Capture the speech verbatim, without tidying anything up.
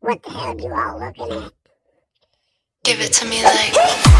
What the hell are you all looking at? Give it to me like